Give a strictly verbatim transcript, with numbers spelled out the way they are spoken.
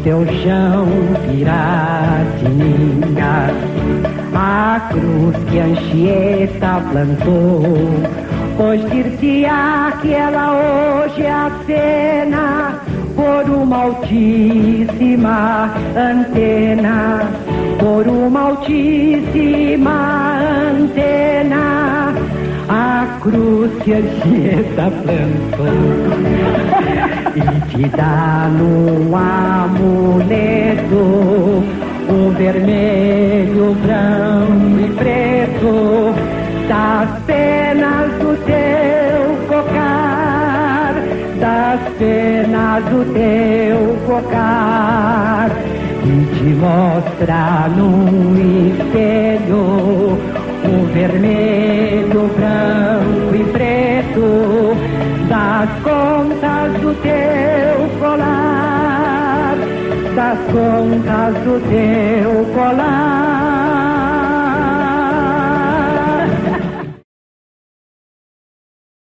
teu chão piratininha, a cruz que Anchieta plantou, pois dir-se-á que ela hoje acena por uma altíssima antena, por uma altíssima antena, a cruz que Anchieta plantou e te dá num amuleto o vermelho, branco e preto das penas do teu cocar, das penas do teu cocar, e te mostra num espelho o vermelho, branco e preto das contas do teu colar, das contas do teu colar.